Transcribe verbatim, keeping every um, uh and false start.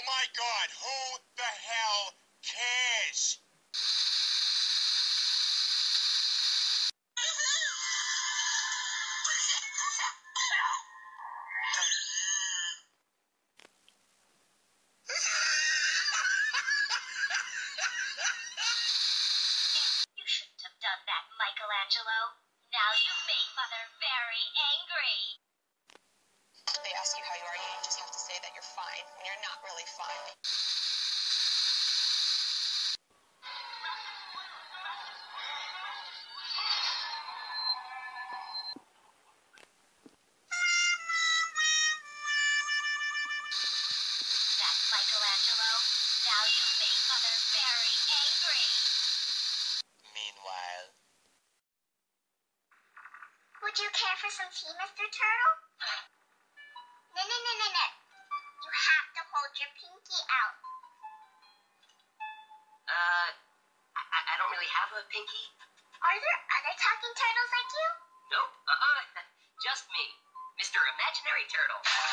my God, who the hell cares? You shouldn't have done that, Michelangelo. Now you've made Mother very angry. They ask you how you are, you just have to say that you're fine when you're not really fine. That's Michelangelo. Now you've made Mother very angry. Meanwhile... Would you care for some tea, Mister Turtle? No, no, no, no, no. You have to hold your pinky out. Uh, I, I don't really have a pinky. Are there other talking turtles like you? Nope, uh-uh, just me, Mister Imaginary Turtle.